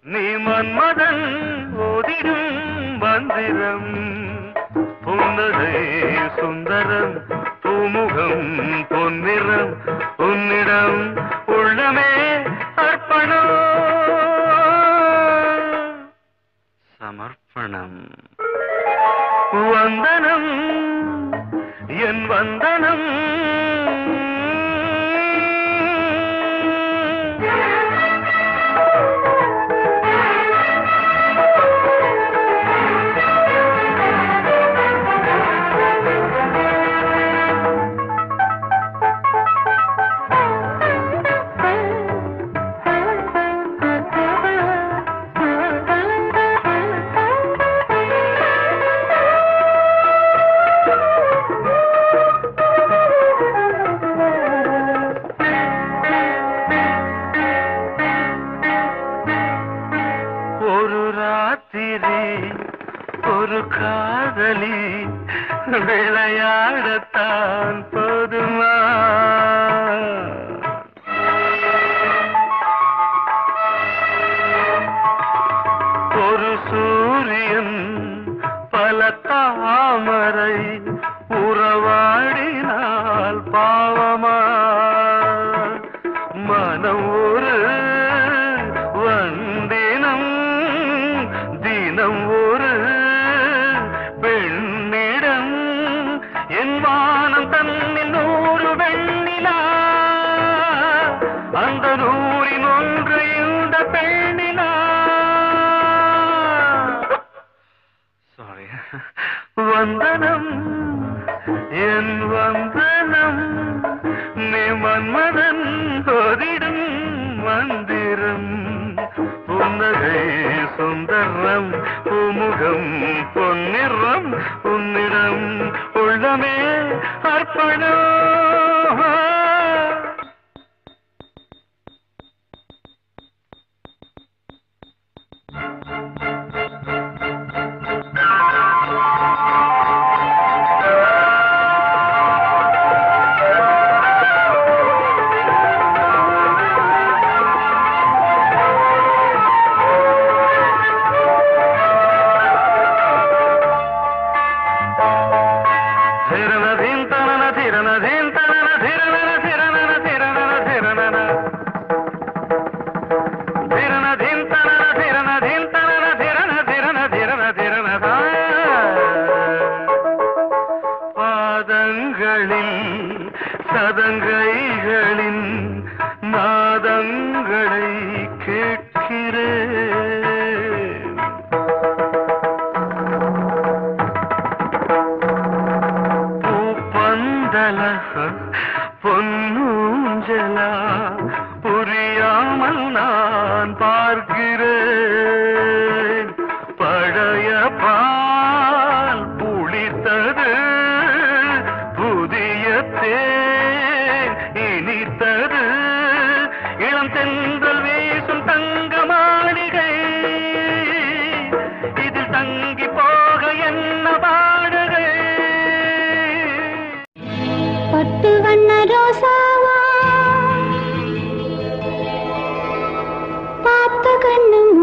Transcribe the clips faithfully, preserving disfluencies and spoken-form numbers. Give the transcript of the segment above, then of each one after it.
நீ மன்மதன் ஓதிடும் மந்திரம் புன்னகை சுந்தரம் பூமுகம் பொன்னிறம் உன்னிடம் உள்ளமே அர்ப்பணம் சமர்ப்பணம் வந்தனம் என் வந்தனம் ஒரு காதலி விளையாடத்தான் போதுமா ஒரு சூரியன் பல தாமரை உறவாடினால் பாவமா மனம் ஒரு வண்டினம் தினம் ஒரு பெண்ணிடம் என் வானம் தன்னில் நூறு வெண்ணிலா அந்த நூறின் ஒன்று இந்த பெண்ணிலா சாரி வந்தனம் என் வந்தனம் நீ மன்மதன் ஓதிடும் மந்திரம் புன்னகை சுந்தரம் பூமுகம் பொன்னிறம் உன்னிடம் உள்ளமே அர்ப்பணம் சதங்கைகளின் நாதங்களை கேட்கிறேன் பூப்பந்தல பொன்னூஞ்சலா புரியாமல் நான் பார்க்கிறேன் பழைய பால் புளித்தது புதிய தேன் இனித்தது இளம் தென்றல் வீசும் தங்க மாளிகை இதில் தங்கி போக என்ன பாடுகை பட்டு வண்ண ரோசாவா பார்த்த கண்ணும்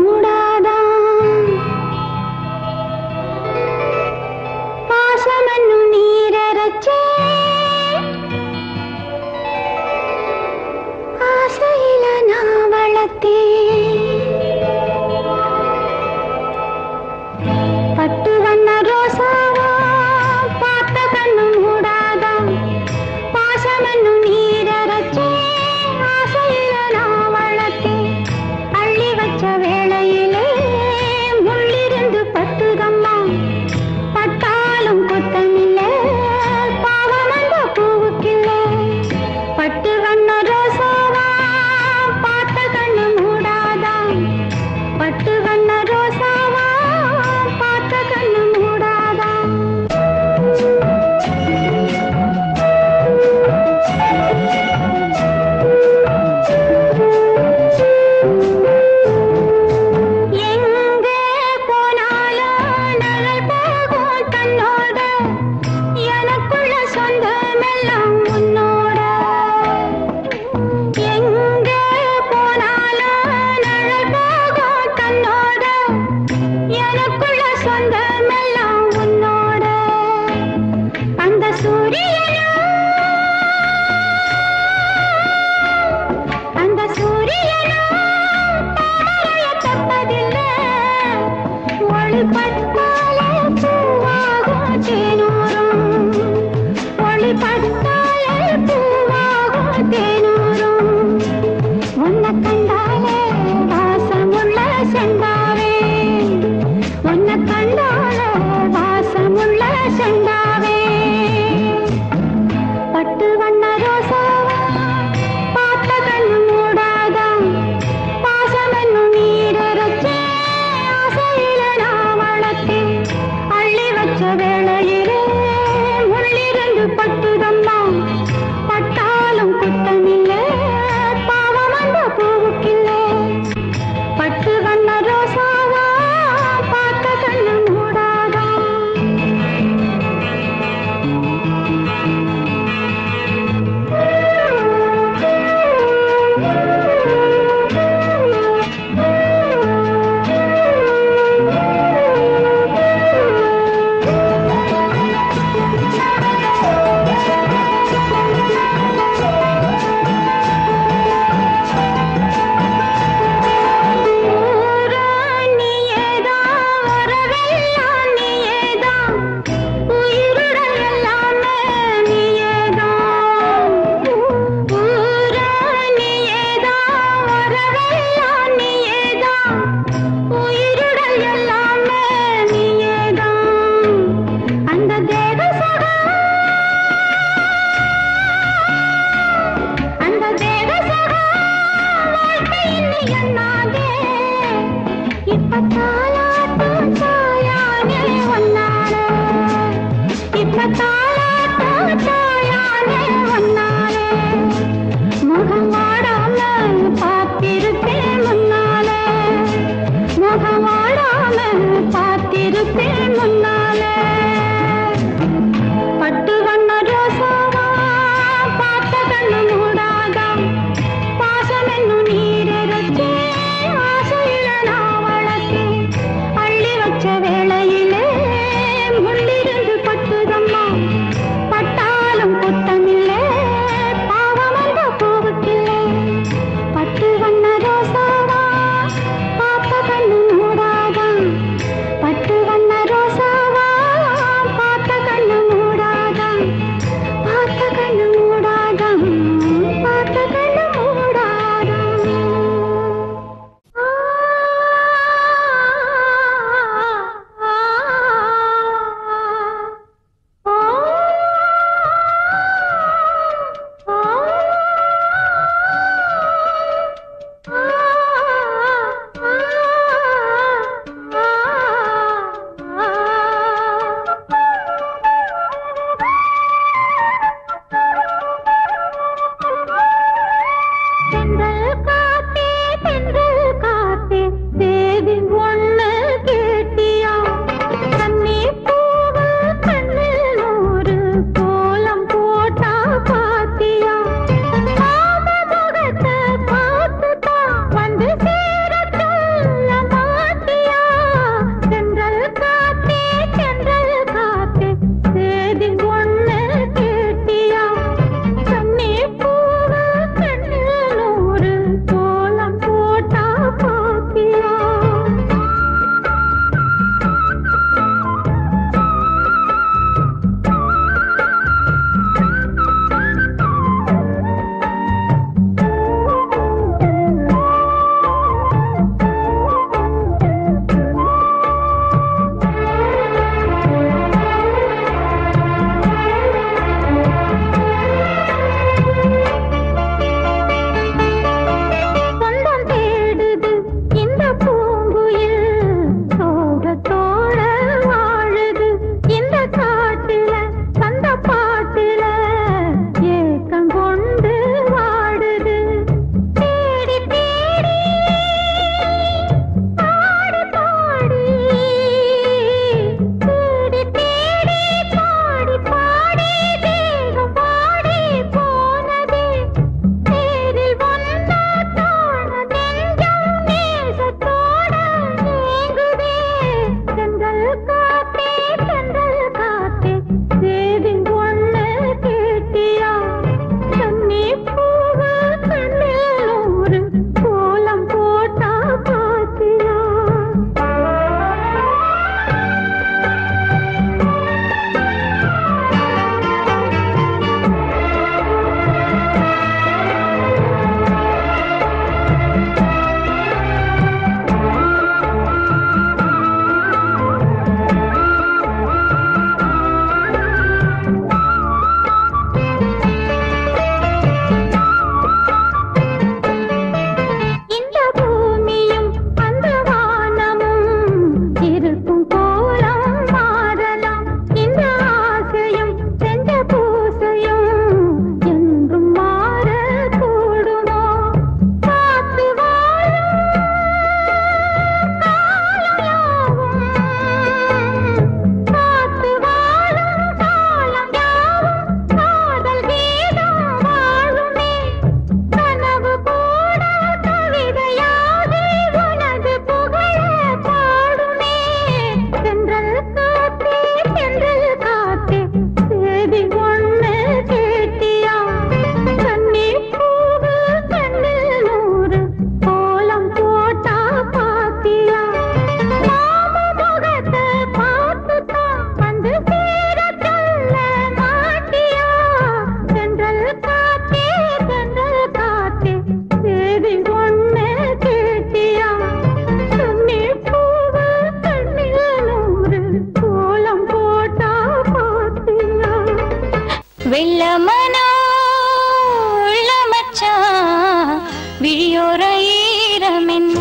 வெள்ளமனோ உள்ள மச்சான் விழியோர ஈரமென்ன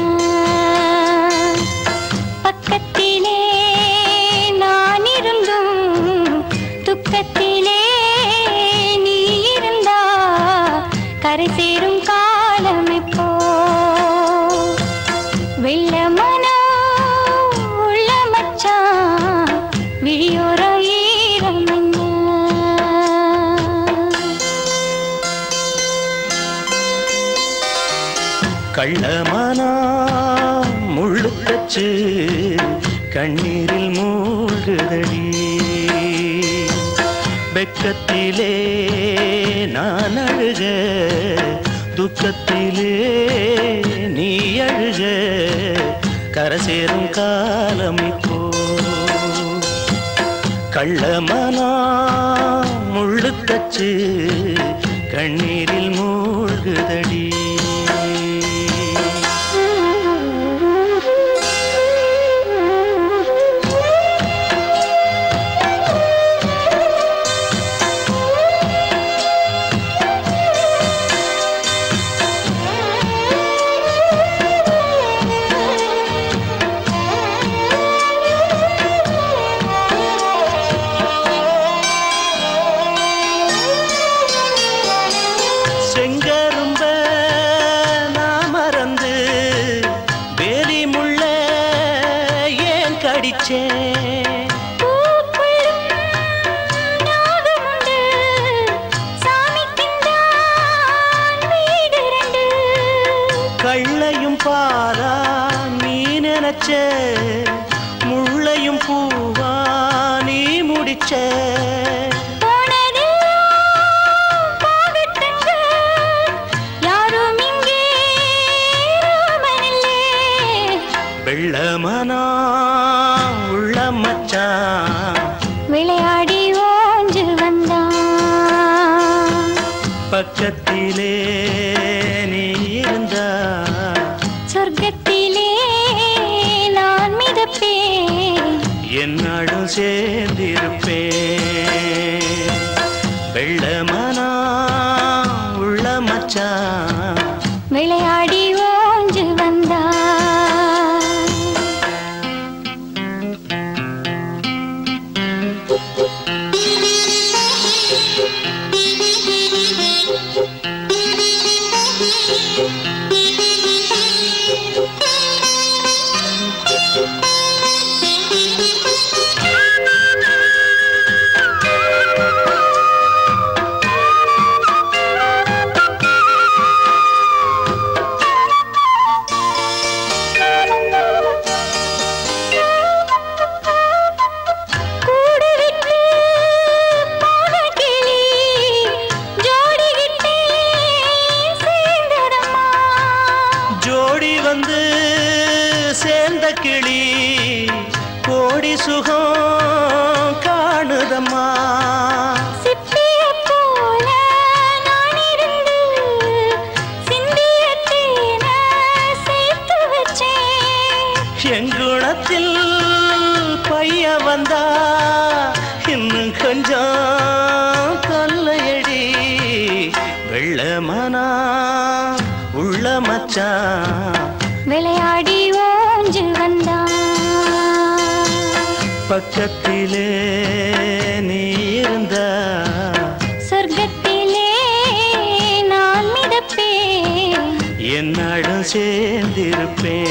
பக்கத்திலே நான் இருந்தும் துக்கத்திலே நீ இருந்தா கரை சேரும் காலம் இப்போ வெள்ளமனோ உள்ள மச்சான் விழியோர ஈரமென்ன கள்ளமனா முள்ளுத்தச்சு கண்ணீரில் மூழ்குதடி வெக்கத்திலே நான் அழுக துக்கத்திலே நீ அழுக கரை சேரும் காலம் இப்போ கள்ளமனா முள்ளுத்தச்சு கண்ணீரில் மூழ்குதடி கள்ளையும் பாரா நீ நினைச்ச முள்ளையும் பூவா நீ முடிச்ச வெள்ளமனா உள்ள மச்சான் விளையாடி ஓஞ்சு வந்தான் பக்கத்திலே நீ இருந்தா சொர்க்கத்திலே நான் மிதப்பேன் என்னாடும் சேர்ந்திருப்பேன் வெள்ளமனா உள்ள மச்சான் விளையாடி ஓஞ்சு வந்தான் சேர்ந்த கிளி கோடி சுகம் காணுதம்மா சிப்பிய போல நான் இருந்து சிந்திய தேன சேர்த்து வச்சேன் எங்குணத்தில் பைய வந்தா இன்னும் கொஞ்சம் கொல்லையடி வெள்ளமனா உள்ள மச்சான் விளையாடி ஓஞ்சு வந்தான் பக்கத்திலே நீ இருந்தா சொர்க்கத்திலே நான் மிதப்பேன் என்னாடும்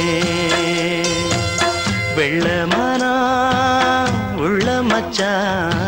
சேர்ந்திருப்பேன் வெள்ளமனா உள்ள மச்சான்